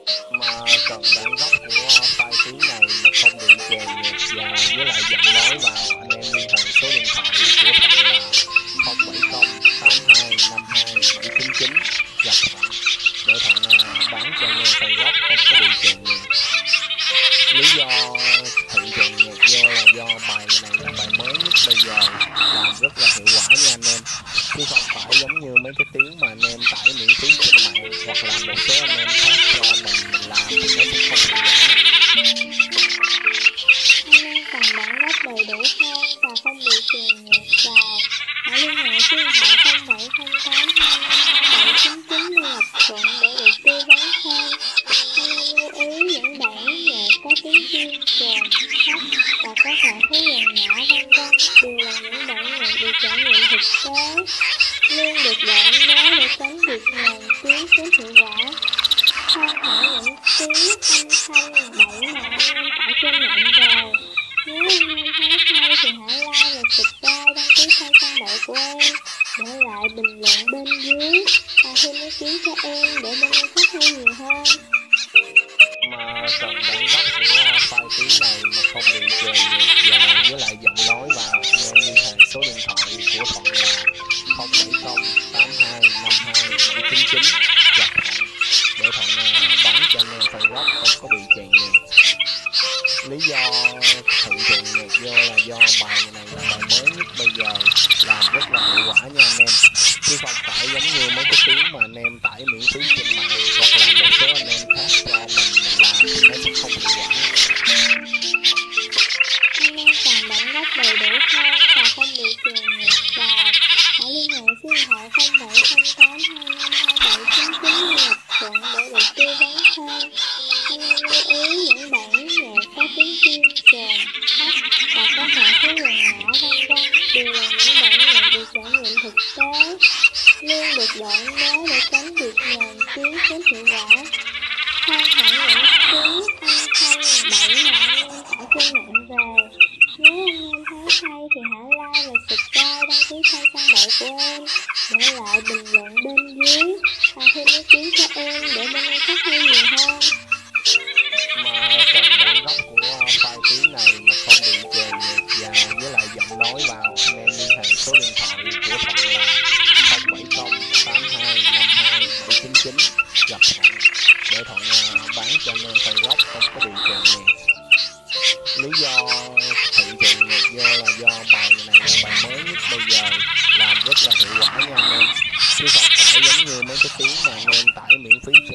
mà cần bản gốc của file tiếng này mà không bị chèn nhạc và với lại giọng nói vào, anh em liên hệ số điện thoại của Thuận là 07082527299 gặp Thuận để Thuận bán cho anh em file gốc không có bị chèn nhạc. Lý do Thuận chèn nhạc do bài này là bài mới nhất bây giờ, làm rất là hiệu quả nha anh em, chứ không phải giống như mấy cái tiếng mà anh em tải miễn phí trên mạng hoặc là một số anh em khác cho mình làm thì nó sẽ không hiệu quả. Anh em cần bản gốc đầy đủ hơn và không bị chèn nhạc vào, hãy liên hệ số điện thoại 0708252799 để gặp Thuận để được tư vấn thêm. Anh em lưu ý những bản nhạc có tiếng chim, kèn, khóc và có thể thấy dàn nhã vân vân đều là những bản nhạc được trải nghiệm thực tế, luôn được đổi mới để tránh việc nhàn tiếng kém hiệu quả. Tham khảo những tiếng âm thanh bậy mà anh em tải trên mạng về. Nếu anh em thấy hay thì hãy like và subscribe, đăng ký kênh Fan Bậy của em, để lại bình luận bên dưới và thêm ý kiến cho em để bên em phát huy nhiều hơn. Mà cần bản gốc của file tiếng này mà không bị chèn nhạc và với lại giọng nói vào, anh em liên hệ số điện thoại của Thuận là 07082527299 gặp Thuận để Thuận bán cho anh em file gốc không có bị chèn nhạc. Lý do Thuận chèn nhạc do bài này là bài mới nhất bây giờ, làm rất là hiệu quả nha anh em, chứ không phải giống như mấy cái tiếng mà anh em tải miễn phí trên mạng hoặc là một số anh em khác cho mình làm thì nó sẽ không hiệu quả. Anh em cần bản gốc đầy đủ hơn và không bị chèn nhạc vào, hãy liên hệ số điện thoại 0708252799 gặp Thuận để được tư vấn thêm. Anh em lưu ý những bản nhạc có tiếng chim, kèn, khóc và có thể thấy dàn nhã vân vân đều là những bản nhạc được trải nghiệm thực tế, luôn được đổi mới để tránh việc nhàn tiếng kém hiệu quả. Tham khảo những tiếng âm thanh bậy mà anh em tải trên mạng về. Nếu anh em thấy hay thì hãy like và subscribe, đăng ký kênh Fan Bậy của em, để lại bình luận bên dưới và thêm ý kiến cho em để bên em phát huy nhiều hơn. Mà cần bản gốc của file tiếng này mà không bị chèn nhạc và với lại giọng nói vào, anh em liên hệ số điện thoại của Thuận là 07082527299 gặp Thuận để Thuận bán cho anh em file gốc không có bị chèn nhạc. Lý do Thuận chèn nhạc do bài này là bài mới nhất bây giờ, làm rất là hiệu quả nha anh em, chứ không phải giống như mấy cái tiếng mà anh em tải miễn phí trên